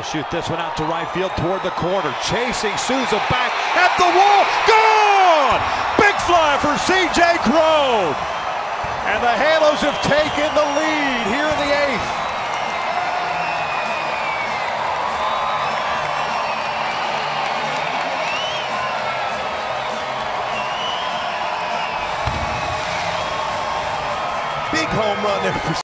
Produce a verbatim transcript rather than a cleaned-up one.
shoot this one out to right field toward the corner. Chasing Souza back at the wall. Gone! Big fly for C J Cron. And the Halos have taken the lead here in the eighth. Big home run there for